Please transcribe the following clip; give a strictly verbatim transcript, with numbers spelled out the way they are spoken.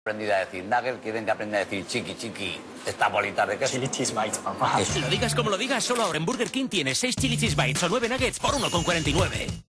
aprendido a decir nugget, quieren que aprenda a decir chiqui chiqui, estas bolitas de queso. Chili cheese bites, papá. Lo digas como lo digas, solo ahora en Burger King tienes seis chili cheese bites o nueve nuggets por uno con cuarenta y nueve.